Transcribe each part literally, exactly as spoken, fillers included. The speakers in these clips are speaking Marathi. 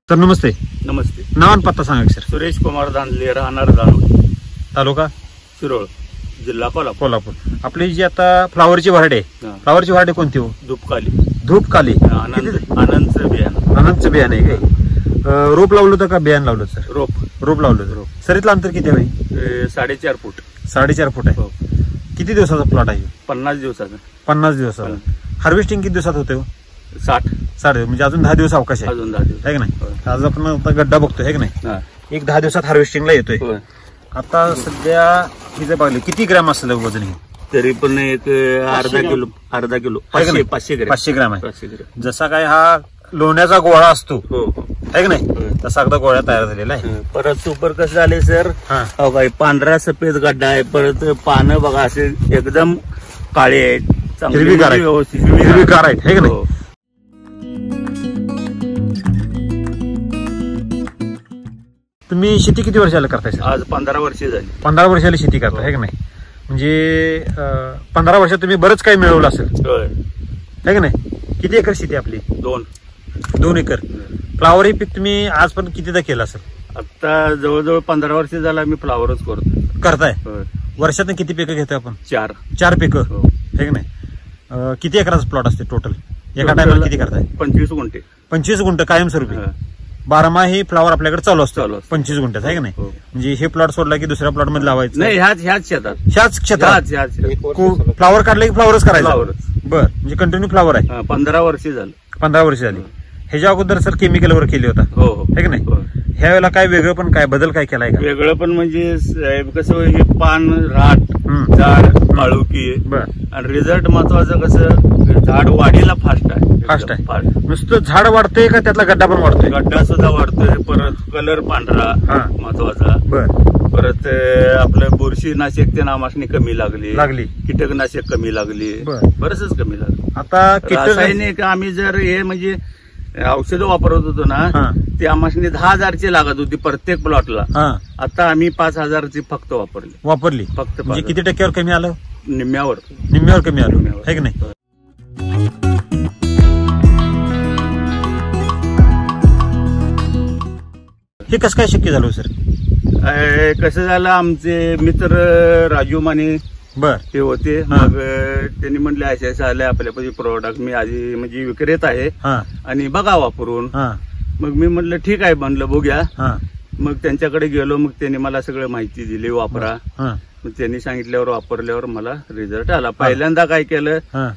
तर नमस्ते. नमस्ते. नाव आणि पत्ता सांगा सर. सुरेश कुमार धांदले, राहणार दानोडी, तालुका शिरोळ, जिल्हा कोल्हापूर. कोल्हापूर. आपली जी आता फ्लावरची व्हरायटी आहे, फ्लावरची व्हरायटी कोणती हो? धूपकाली. धूपकाली. आनंद आनंदचं बियाणं. आनंदचं बियाणं आहे काय? रोप लावलं होतं का बियाणं लावलं सर? रोप रोप लावलं होतं. रोप. सरीतलं अंतर किती आहे? साडेचार फूट. साडेचार फूट आहे. किती दिवसाचा प्लॉट आहे? पन्नास दिवसाचा. पन्नास दिवसाचा. हार्वेस्टिंग किती दिवसात होते? साठ. साठ म्हणजे अजून दहा दिवस अवकाश आहे. अजून दहा दिवस आहे का नाही? आज आपण आता गड्डा बघतोय आहे का नाही? एक दहा दिवसात हार्वेस्टिंगला येतोय. आता सध्या ही जर बघली किती ग्रॅम असेल वजन? हे तरी पण एक अर्धा किलो. अर्धा किलो पाचशे पाचशे ग्रॅम. पाचशे ग्रॅम आहे. पाचशे ग्रॅम. जसा काय हा लोण्याचा गोळा असतो हो आहे का नाही, तसा अगदा गोळा तयार झालेला आहे. परत सुपर कसं झाले सर, हो काय पांढरा सफेद गड्डा आहे. परत पानं बघा असे एकदम काळे आहेत, हिरवीगार आहेत, हिरवीगार आहेत आहे का नाही? तुम्ही शेती किती वर्षाला करताय सर? आज पंधरा वर्षे झाली. पंधरा वर्षाला शेती करताय आहे का नाही? म्हणजे पंधरा वर्षात तुम्ही बरंच काही मिळवलं असेल आहे का नाही? किती एकर शेती आपली? दोन दोन एकर. फ्लावर हे पीक तुम्ही आज पण कितीदा केलं असेल? आता जवळजवळ पंधरा वर्ष झाला मी फ्लावरच करतो. करताय. वर्षातून किती पिकं घेतोय आपण? चार. चार पिकं आहे का नाही? किती एकराचा प्लॉट असते टोटल? एका टायमाला किती करताय? पंचवीस गुंठे. पंचवीस गुंठ कायमस्वरूपी बारामाही फ्लावर आपल्याकडे चालू असतो. पंचवीस गुंठ्यात आहे का नाही? म्हणजे हे प्लॉट सोडला की दुसऱ्या प्लॉट मध्ये लावायचं नाही? ह्याच ह्याच शेतात. ह्याच क्षेत्रात फ्लावर काढले की फ्लावरच करायचं. बर. म्हणजे कंटिन्यू फ्लावर आहे. पंधरा वर्ष झालं. पंधरा वर्ष झाली. ह्याच्या अगोदर सर केमिकल वर केली होता हो आहे का नाही? ह्या वेळेला काय वेगळं पण काय बदल काय केलाय का? वेगळं पण म्हणजे साहेब कसं हे पान राट झाड काळुकी आणि रिझल्ट महत्वाचं कसं झाड वाढीला फास्ट आहे. फास्ट आहे. नुसतं झाड वाढतंय का त्यातला गड्डा पण वाढतोय? गड्डा सुद्धा वाढतोय. परत कलर पांढरा महत्वाचा. बर. परत आपलं बुरशीनाशक ते नामासनी कमी लागली लागली कीटकनाशक कमी लागली. बरंच कमी लागली. आता रासायनिक आम्ही जर हे म्हणजे औषधं वापरत होतो ना, ती आम्हाला दहा हजारची लागत होती प्रत्येक प्लॉटला. आता आम्ही पाच हजारची फक्त वापरली वापरली फक्त. म्हणजे किती टक्क्यावर कमी आलं? निम्म्यावर. निम्म्यावर कमी आलं आहे की नाही? हे कसं काय शक्य झालं सर? कसं झालं, आमचे मित्र राजू माने बर ते होते. मग त्यांनी म्हटले असे असे आले आपल्यापाशी प्रोडक्ट, मी आधी म्हणजे विक्रेत आहे आणि बघा वापरून. मग मी म्हटलं ठीक आहे, म्हणलं बघूया. मग त्यांच्याकडे गेलो. मग त्यांनी मला सगळं माहिती दिली, वापरा. मग त्यांनी सांगितल्यावर वापरल्यावर मला रिझल्ट आला. पहिल्यांदा काय केलं,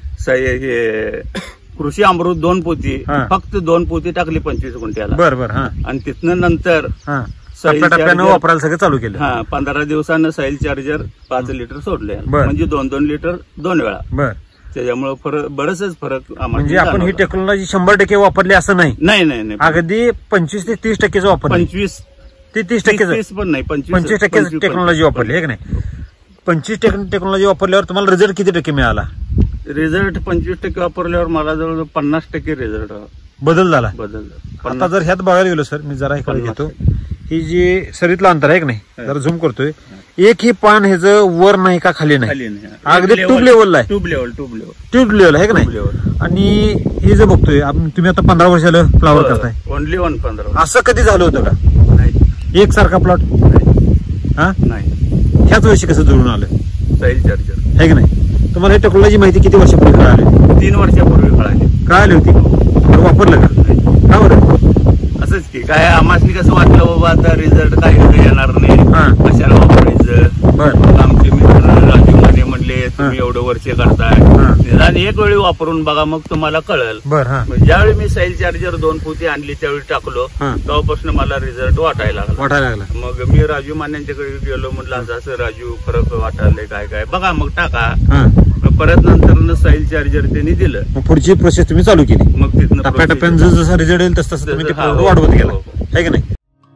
हे कृषी अमृत दोन पोती, फक्त दोन पोती टाकली पंचवीस गुंठ्याला. बरोबर. आणि तिथनं नंतर वापरायला सगळं चालू केलं. हा पंधरा दिवसानं साईल चार्जर पाच लिटर सोडले. म्हणजे दोन दोन लिटर दोन वेळा. बर. त्याच्यामुळे फरक बरंच फरक. म्हणजे आपण ही टेक्नॉलॉजी शंभर टक्के वापरली असं नाही? नाही नाही. अगदी पंचवीस ते तीस टक्केच वापरली. पंचवीस ते तीस टक्के पण नाही, पंचवीस टक्के टेक्नॉलॉजी वापरली आहे की नाही? पंचवीस टक्के टेक्नॉलॉजी वापरल्यावर तुम्हाला रिझल्ट किती टक्के मिळाला? रिझल्ट पंचवीस टक्के वापरल्यावर मला जवळजवळ पन्नास टक्के रिझल्ट बदल झाला. बदल. आता जर ह्यात बघायला गेलो सर, मी जरा इकडे घेतो. ही जी सरीतलं अंतर आहे की नाही, जरा झूम करतोय. एक ही पान ह्याच वर नाही का खाली नाही, अगदी ट्यूब लेवलला आहे. Tube level tube level tube level आहे की नाही? आणि हे जे बघतोय तुम्ही आता पंधरा वर्षाला फ्लावर करताय. ओनली वन पंधरा. असं कधी झालं होतं का? नाही. एक सारखा प्लॉट हा नाही. ह्याच वर्षी कसं जुळून आलं साईल चार्जर आहे की नाही? तुम्हाला ही टेक्नॉलॉजी माहिती किती वर्षापूर्वी कळाली? तीन वर्षापूर्वी कळाली. कळाली होती. वापरलं का? का बरं? असंच की काय आम्हाला कसं वाटलं बाबा आता रिझल्ट काही येणार नाही, कशाला वापरायचं. बरं. आमचे मित्र राजू माने म्हणले तुम्ही एवढं वर्ष करताय, निदान एक वेळी वापरून बघा मग तुम्हाला कळेल. बरं. ज्यावेळी मी साईल चार्जर दोन पोती आणली त्यावेळी टाकलो, तेव्हापासून मला रिझल्ट वाटायला लागला वाटायला लागला मग मी राजू मान्यांच्याकडे गेलो. म्हटलं असं असं राजू फरक वाटायला काय काय बघा मग टाका. परत नंतर साईल चार्जर त्यांनी दिलं. पुढची प्रोसेस तुम्ही चालू केली. मग तिथनं टप्प्याटप्प्यानं जसा रिझल्ट येईल तसं तसं तुम्ही वाढवत गेला आहे की नाही?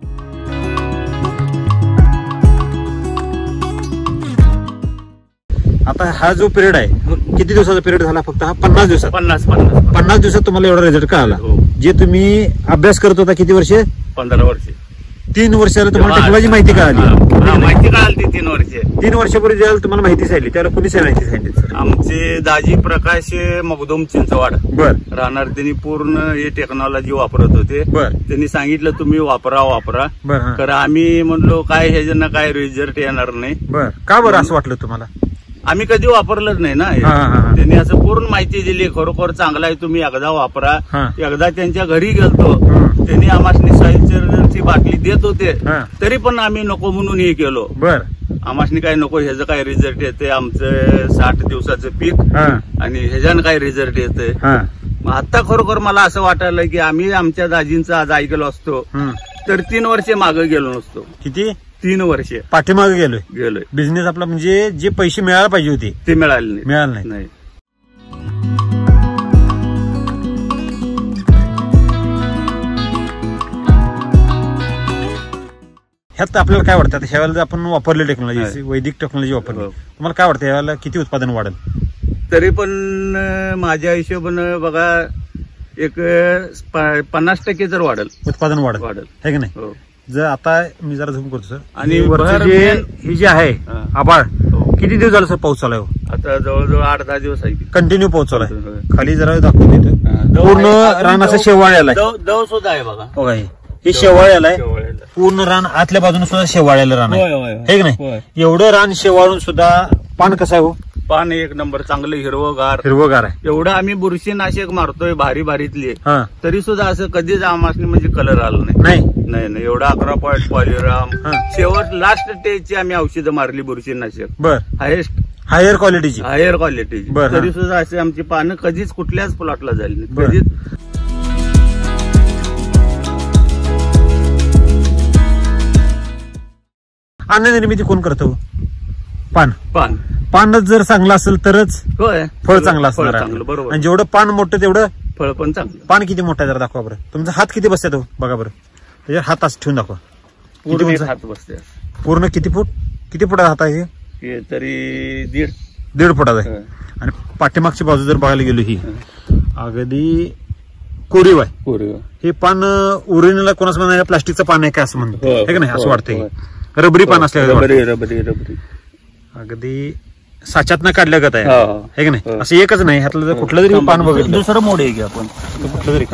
आता हा जो पिरियड आहे किती दिवसाचा पिरियड झाला? फक्त हा पन्नास दिवसात. पन्नास पन्नास पन्नास दिवसात तुम्हाला एवढा रिझल्ट कळाला. जे तुम्ही अभ्यास करत होता किती वर्ष? पंधरा वर्ष. तीन वर्षाला तुम्हाला टेक्नॉलॉजी माहिती कळाली? माहिती कळाली तीन वर्ष तीन वर्षापूर्वी ज्यावेळेला तुम्हाला माहिती सांगितली त्याला कुणी माहिती सांगितली? आमचे दाजी प्रकाश मगदूम चिंचवाड बर राहणार, त्यांनी पूर्ण हे टेक्नॉलॉजी वापरत होते. बर त्यांनी सांगितलं तुम्ही वापरा वापरा. बर तर आम्ही म्हणलो काय ह्याच्यानं काय रिझल्ट येणार नाही. बर का बरं असं वाटलं तुम्हाला? आम्ही कधी वापरलंच नाही ना. त्यांनी असं पूर्ण माहिती दिली, खरोखर चांगला आहे, तुम्ही एकदा वापरा. एकदा त्यांच्या घरी गेलतो, त्यांनी आम्हाला साईलची बाटली देत होते, तरी पण आम्ही नको म्हणून हे केलो. बर आम्हाला काय नको, ह्याचं काय रिझल्ट येते, आमचं साठ दिवसाचं पीक आणि ह्याच्यानं काय रिझल्ट येते. आता खरोखर मला असं वाटायला की आम्ही आमच्या दाजींचं आज ऐकलो असतो तर तीन वर्षे मागे गेलो नसतो. किती? तीन वर्षे पाठीमागे गेलोय गेलोय बिझनेस आपला, म्हणजे जे पैसे मिळायला पाहिजे होते ते मिळाले नाही. मिळाले नाही. ह्यात आपल्याला काय वाटतं, ह्या वेळेला आपण वापरली टेक्नॉलॉजी, वैदिक टेक्नॉलॉजी वापरली, तुम्हाला काय वाटतं यावेळेला किती उत्पादन वाढेल? तरी पण माझ्या हिशोबानं बघा एक पन्नास टक्के जर वाढेल, उत्पादन वाढेल वाढेल है की नाही? जर आता मी जरा झूम करतो सर, आणि ही जी आहे आभाळ, किती दिवस झालं सर पाऊस चालू आहे? आता जवळजवळ आठ दहा दिवस आहे, कंटिन्यू पाऊस चालू आहे. खाली जरा दाखवून देतो, पूर्ण रान असं शेवाळ आलाय, दव सुद्धा आहे बघा. बघा हे शेवाळ आलाय, पूर्ण रान आतल्या बाजूने सुद्धा शेवाळ्याला रान आहे की नाही? एवढं रान शेवाळून सुद्धा पान कसं आहे हो? पान एक नंबर, चांगलं हिरवगार हिरवगार आहे. एवढं आम्ही बुरशीनाशक मारतोय भारी भारीतली, हा तरी सुद्धा असं कधीच आम्हाला म्हणजे कलर आला नाही. नाही नाही नाही एवढा अकरा पॉईंट पॉलिराम, शेवट लास्ट स्टेजची आम्ही औषधं मारली बुरशीनाशक, बर हायेस्ट हायर क्वालिटीची, हायर क्वालिटीची, तरी सुद्धा असे आमची पानं कधीच कुठल्याच प्लॉटला झाली नाही कधीच. अन्न निर्मिती कोण करतो? पान. पान पानच जर चांगलं असेल तरच होय फळ चांगलं असणार आहे. चांगलं, बरोबर. आणि जेवढं पान मोठं तेवढं फळ पण चांगलं. पान किती मोठं आहे जरा दाखवा बरं, तुमचा हात किती बसतात हो बघा बरं, त्याच्यावर हात असं ठेवून दाखवा. पूर्ण एक हात बसते. पूर्ण किती फूट किती फुटाचा हात आहे? हे तरी दीड दीड फुटाचा आहे. आणि पाठीमागची बाजू जर बघायला गेलो ही अगदी कोरीव आहे. कोरीव हे पान ओरिजिनल कोणाच म्हणा प्लास्टिकचं पान आहे काय असं म्हणतो आहे का नाही? असं वाटतंय रबरी पान असल्या रबरी रबरी रबरी अगदी साच्यातनं काढल्या गत आहे है की नाही? असं एकच नाही, ह्यातलं जर कुठलं जरी पान बघितलं, दुसरं मोड आहे की आपण कुठलं जरी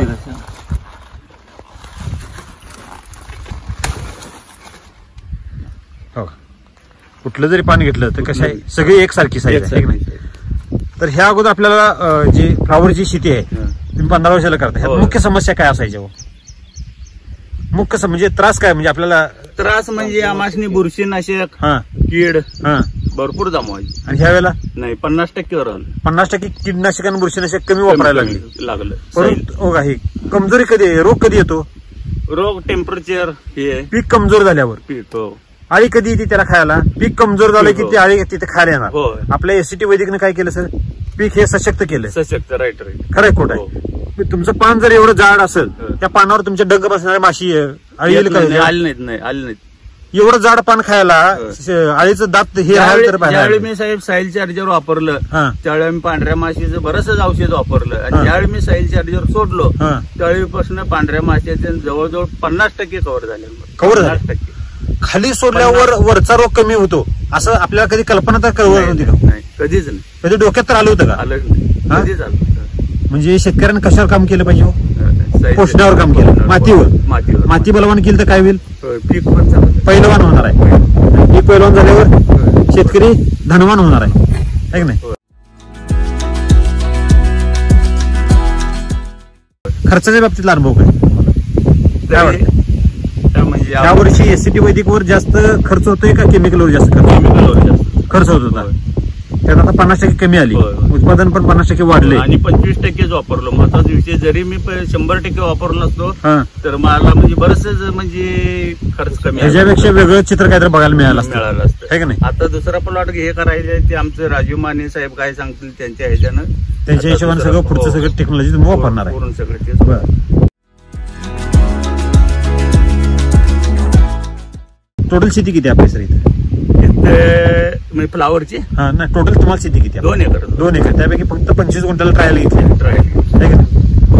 हो कुठलं जरी पान घेतलं तर कसं आहे सगळी एकसारखी साईज आहे नाही. तर ह्या अगोदर आपल्याला जी फ्लावरची शेती आहे तुम्ही पंधरा वर्षाला करता, ह्यात मुख्य समस्या काय असायच्या? मुख्य म्हणजे त्रास काय, म्हणजे आपल्याला त्रास म्हणजे आमासनी बुरशीनाशक, हा कीड हा भरपूर जमवायची. आणि ह्या वेळेला नाही पन्नास टक्केवर आलं. पन्नास टक्के कीटनाशक आणि बुरशीनाशक कमी वापरायला लागले लागलं. परंतु हे कमजोरी कधी आहे, रोग कधी येतो? रोग टेम्परेचर, हे पीक कमजोर झाल्यावर पीक आळी कधी येते त्याला खायला? पीक कमजोर झालं की ती आळी तिथे खायला येणार. आपल्या एससीटी वैदिकने काय केलं सर, पीक हे सशक्त केलं. सशक्त, राईट राईट खरंय खोट आहे? तुमचं पान जर एवढं जाड असेल त्या पानावर तुमच्या डंग बसणाऱ्या माशी आळी आली नाहीत नाही आली नाहीत. एवढं जाड पान खायला आळीचं दात हे ज्यावेळी मी साहेब साईल चार्जर वापरलं त्यावेळी आम्ही पांढऱ्या माशीचं बरंचसं औषध वापरलं, आणि ज्यावेळी मी साईल चार्जर सोडलो त्यावेळीपासून पांढऱ्या माशीचे जवळजवळ पन्नास टक्के कव्हर झाले. कव्हर झाले टक्के खाली सोडल्यावर वरचा रोग कमी होतो असं आपल्याला कधी कल्पना तर कळवत नव्हती का? कधीच नाही. कधी डोक्यात तर आलं होतं का? आलं नाही, कधीच आलं. म्हणजे शेतकऱ्यांनी कशावर काम केलं पाहिजे? पोषणावर काम केलं, मातीवर. मातीवर माती बलवान केली तर काय होईल? पीक पण चांगलं पैलवान होणार आहे. पीक पैलवान झाल्यावर शेतकरी धनवान होणार आहे है की नाही? खर्चाच्या बाबतीतला अनुभव काय वाटतं? म्हणजे यावर्षी एससीटी वैदिक वर जास्त खर्च होतोय का केमिकलवर जास्त खर्च खर्च होत होता? त्यात आता पन्नास टक्के कमी आली, उत्पादन पण पन्नास टक्के वाढले आणि पंचवीस टक्केच वापरलो. महत्वाचा विषय, जरी मी शंभर टक्के वापरलो नसतो तर मला म्हणजे बरंच म्हणजे खर्च कमी, ह्याच्यापेक्षा वेगळं चित्र काहीतरी बघायला मिळालं मिळालं असतं है की नाही? आता दुसरा प्लॉट हे करायचं ते आमचं राजू माने साहेब काय सांगतील त्यांच्या ह्याच्यानं, त्यांच्या हिशोबाने सगळं पुढचं सगळं टेक्नॉलॉजी तुम्ही वापरणार आहे. पूर्ण सगळं टोटल शेती किती आपली सर इथे? फ्लावरची हा ना, टोटल तुम्हाला शेती किती? दोन एकर. दोन एकर, त्यापैकी फक्त पंचवीस गुंठ्याला ट्रायल घेतली. ट्रायल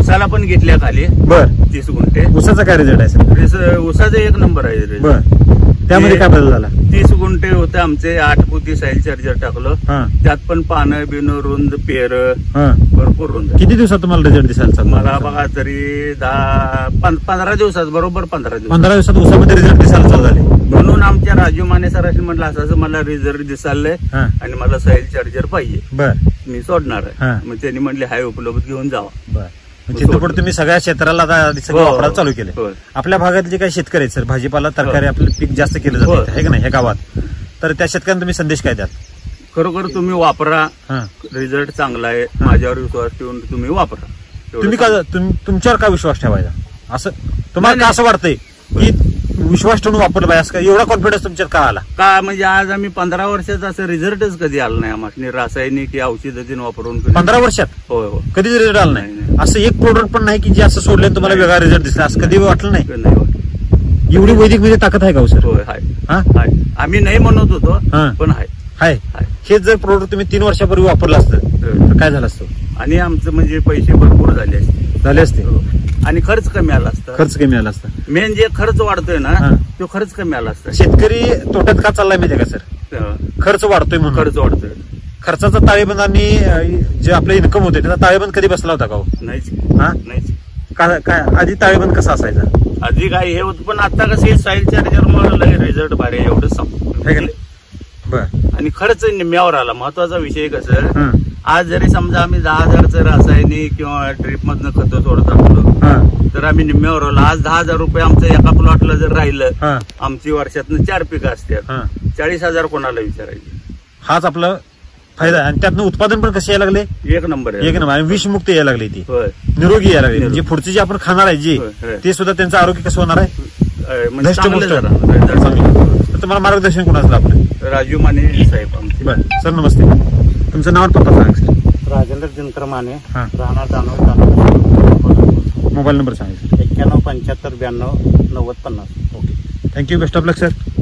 उसाला पण घेतल्या खाली बर तीस गुंठे. उसाचा काय रिझल्ट आहे सर? रिस- उसाचा एक नंबर आहे result. बर त्यामध्ये काय बदल झाला? तीस गुंठे होते आमचे, आठ पोती साईल चार्जर टाकलं, हा त्यात पण पानं बिनं रुंद पेर हा भरपूर रुंद. किती दिवसात तुम्हाला रिझल्ट दिसायला चालू? मला बघा तरी दहा पं- पंधरा दिवसात, बरोबर पंधरा दिवस. पंधरा दिवसात उसामध्ये रिझल्ट दिसायला चालू झाले. म्हणून आमच्या राजू माने सरांनी म्हटलं असं असं मला रिझल्ट दिसायलंय हा आणि मला साईल चार्जर पाहिजे, बर मी सोडणार हा. आहे. मग त्यांनी म्हटले हाय उपलब्ध घेऊन जावा. बर तिथं पुढे तुम्ही सगळ्या क्षेत्राला आता सगळं हो, वापरायला चालू केले. हो. आपल्या भागात जे काही शेतकरी आहेत सर, भाजीपाला तरकारी हो. आपलं पीक जास्त केलं हो. जातं आहे का नाही ह्या गावात, तर त्या शेतकऱ्यांना तुम्ही संदेश काय द्याल? खरोखर तुम्ही वापरा, हा रिझल्ट चांगला आहे, माझ्यावर विश्वास ठेवून तुम्ही वापरा. एवढं तुम्ही का तुम- तुमच्यावर का विश्वास ठेवायचा असं तुम्हाला नाही, का असं वाटतंय की विश्वास ठेवून वापरलं पाहिजे असं का? एवढा कॉन्फिडन्स तुमच्यात का आला? का म्हणजे आज आम्ही पंधरा वर्षाचा असं रिझल्टच कधी आला नाही आम्हाला, रासायनिक औषध वापरून कधी. पंधरा वर्षात होय हो कधीच रिझल्ट आला नाही, नाही? नाही. असं एक प्रोडक्ट पण नाही की जे असं सोडलं तुम्हाला नाही. वेगळा रिझल्ट दिसला असं कधी वाटलं नाही? नाही वाटत. एवढी वैदिक म्हणजे ताकद आहे का हो सर? होय हाय हा हाय. आम्ही नाही म्हणत होतो हा. पण हाय हाय हाय. हेच जर प्रोडक्ट तुम्ही तीन वर्षापूर्वी वापरलं असतं तर काय झालं असतं? आणि आमचं म्हणजे पैसे भरपूर झाले असते झाले असते, आणि खर्च कमी आला असता. खर्च कमी आला असता. मेन जे खर्च वाढतोय ना हा. तो खर्च कमी आला असता. शेतकरी तोट्यात का चाललाय माहितीये का सर? हा. खर्च वाढतोय म्हणून. खर्च वाढतोय खर्चाचा ताळेबंद आणि अं, जे आपलं इन्कम होते त्याचा ताळेबंद कधी बसला होता का हो? नाहीच हा नाहीच. का- काय आधी ताळेबंद कसा असायचा? आधी काय हे होतं, पण आता कसं साईल चार्जर मुळे रिझल्ट भारी आहे, एवढंच है का सांगतो. नाही? बर आणि खर्च निम्म्यावर आला. महत्वाचा विषय कसं, हं. आज जरी समजा आम्ही दहा हजारचं रासायनिक किंवा ड्रीप मधनं खतं सोडत असलो हं. तर आम्ही निम्म्यावर आलो. आज दहा हजार रुपये आमचं एका प्लॉटला जर राहिलं, हं. आमची वर्षातनं चार पिकं असतात, हं. चाळीस हजार कोणाला विचारायचे? हाच आपला फायदा आहे. आणि त्यातनं उत्पादन पण कसं यायला लागले? एक नंबर आहे. एक नंबर. आणि विषमुक्त यायला लागली ती, होय. निरोगी यायला लागली. निरोगी. म्हणजे पुढचे जे आपण खाणार आहे जे होय, होय. ते सुद्धा त्यांचं आरोग्य कसं होणार आहे? अं, म्हणजे धष्ट चांगलं पुष्ट. जरा result. चांगलं. तर तुम्हाला मार्गदर्शन कोणाचं लाभलं? राजू माने साहेब आमचे. बर सर नमस्ते, तुमचं नाव आणि पत्ता सांगा सर. राजेंद्र दिनकर माने, हा. राहणार दानव तालुका, मोबाईल नंबर सांगा सर. एक्क्याण्णव पंच्याहत्तर ब्याण्णव नव्वद पन्नास. Okay thank you, best of luck sir.